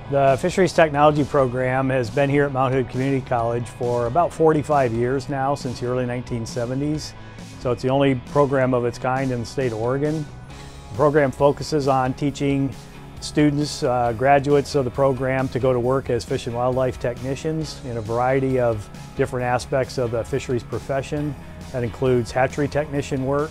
The Fisheries Technology program has been here at Mount Hood Community College for about 45 years now, since the early 1970s. So it's the only program of its kind in the state of Oregon. The program focuses on teaching students, graduates of the program, to go to work as fish and wildlife technicians in a variety of different aspects of the fisheries profession. That includes hatchery technician work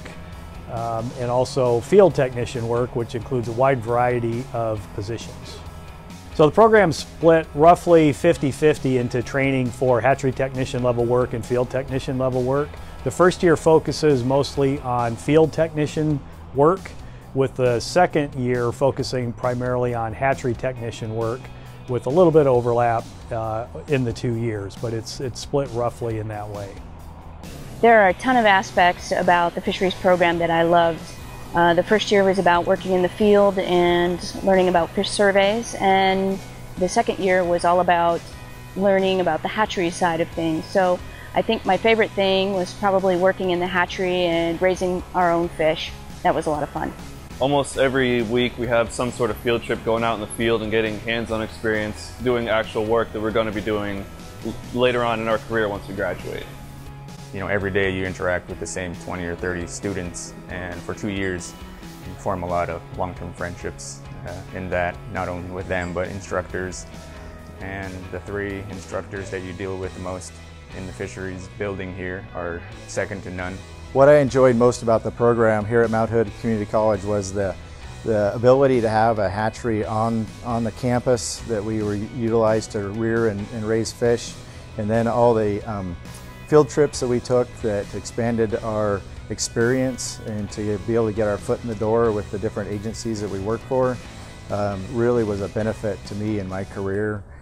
and also field technician work, which includes a wide variety of positions. So the program's split roughly 50-50 into training for hatchery technician level work and field technician level work. The first year focuses mostly on field technician work, with the second year focusing primarily on hatchery technician work, with a little bit of overlap in the 2 years, but it's split roughly in that way. There are a ton of aspects about the fisheries program that I loved. The first year was about working in the field and learning about fish surveys, and the second year was all about learning about the hatchery side of things. So I think my favorite thing was probably working in the hatchery and raising our own fish. That was a lot of fun. Almost every week we have some sort of field trip, going out in the field and getting hands-on experience doing actual work that we're going to be doing later on in our career once we graduate. You know, every day you interact with the same 20 or 30 students, and for 2 years you form a lot of long-term friendships in that, not only with them but instructors, and the 3 instructors that you deal with the most in the fisheries building here are second to none. What I enjoyed most about the program here at Mount Hood Community College was the ability to have a hatchery on the campus that we were utilized to rear and raise fish, and then all the field trips that we took that expanded our experience, and to be able to get our foot in the door with the different agencies that we work for really was a benefit to me in my career.